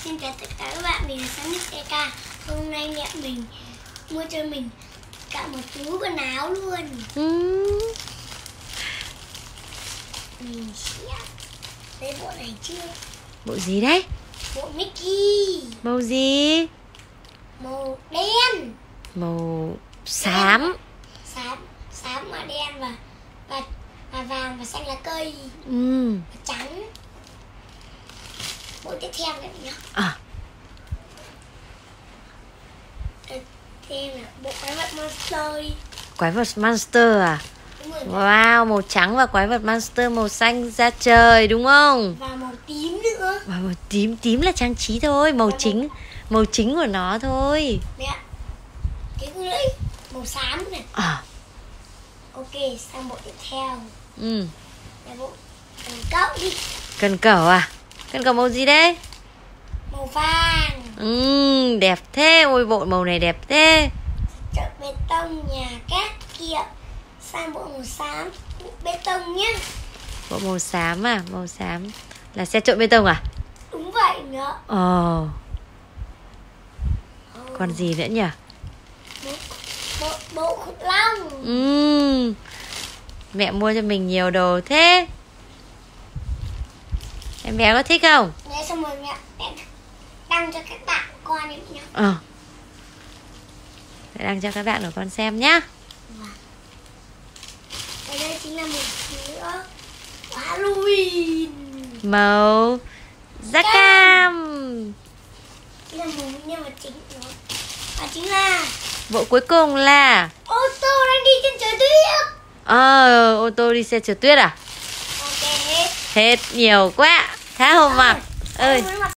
Xin chào tất cả các bạn, mình là Sunny TK. Hôm nay mẹ mình mua cho mình cả một túi quần áo luôn. Mình sẽ lấy bộ này chưa? Bộ gì đấy? Bộ Mickey. Màu gì? Màu đen. Màu xám. Xám mà đen và vàng và xanh lá cây. Và trắng. Bộ tiếp theo này nhá. Thêm là bộ quái vật monster. Quái vật monster à? Đúng rồi. Wow, màu trắng và quái vật monster màu xanh ra trời đúng không? Và màu tím nữa. Và màu tím là trang trí thôi, màu chính của nó thôi. Mẹ, cái lưỡi màu xám này. Ok, sang bộ tiếp theo. Là bộ cần cẩu đi. Cần cẩu à? Cần cẩu màu gì đấy? Màu vàng. Đẹp thế, ôi bộ màu này đẹp thế. Chợ bê tông nhà cát kia. Sang bộ màu xám, bộ bê tông nhá. Bộ màu xám à? Màu xám là xe trộn bê tông à? Đúng vậy nữa. Còn gì nữa nhỉ? Bộ khủng long. Mẹ mua cho mình nhiều đồ thế. Em bé có thích không? Đấy, xong rồi mẹ đăng cho các bạn coi nhé. Để đăng cho các bạn của con xem nhá. Và đây chính là một nữa Halloween Màu da cam. Đây là một nhân vật chính nữa. Và chính là Bộ cuối cùng là ô tô đang đi trên trời tuyết. Ô tô đi xe trượt tuyết à? Ok, Hết nhiều quá. Thá hồng mặt ơi.